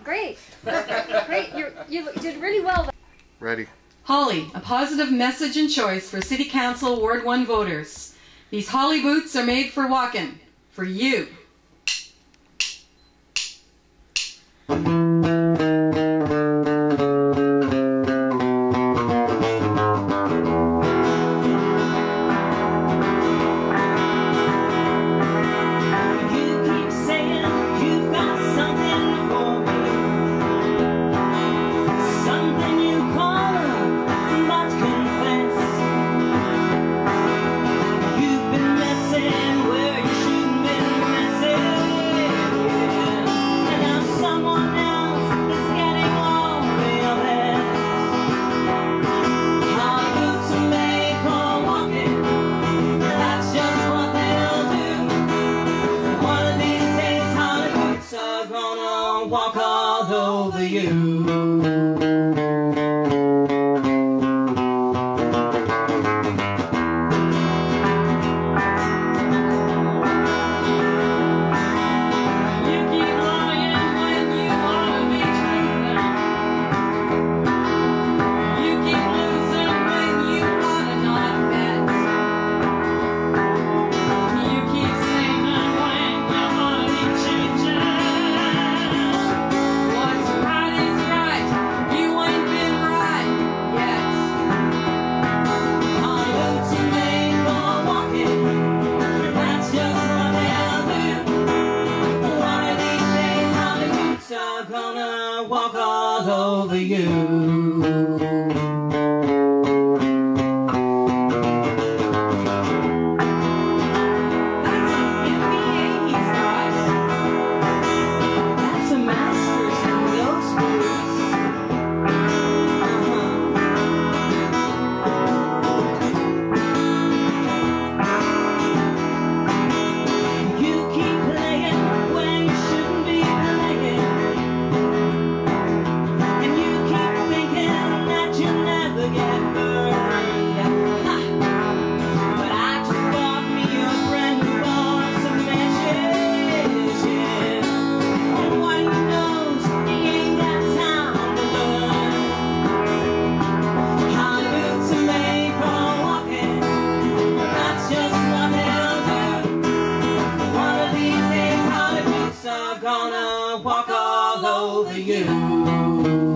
Great. Great. You did really well. Ready. Holly, a positive message and choice for City Council Ward 1 voters. These Holly boots are made for walking. For you. Walk all over you. Gonna walk all over you. Gonna walk all over you.